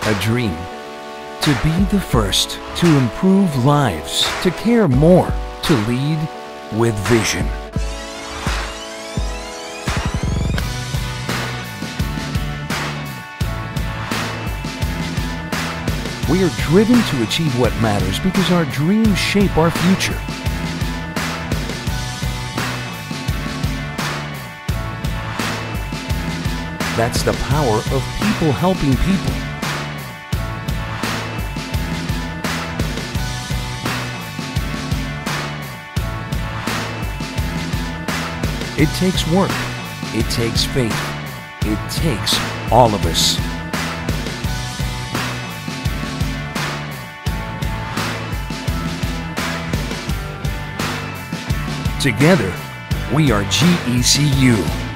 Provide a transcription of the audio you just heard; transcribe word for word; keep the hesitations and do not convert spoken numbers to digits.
a dream. To be the first, to improve lives, to care more, to lead with vision. We are driven to achieve what matters because our dreams shape our future. That's the power of people helping people. It takes work. It takes faith. It takes all of us. Together, we are G E C U.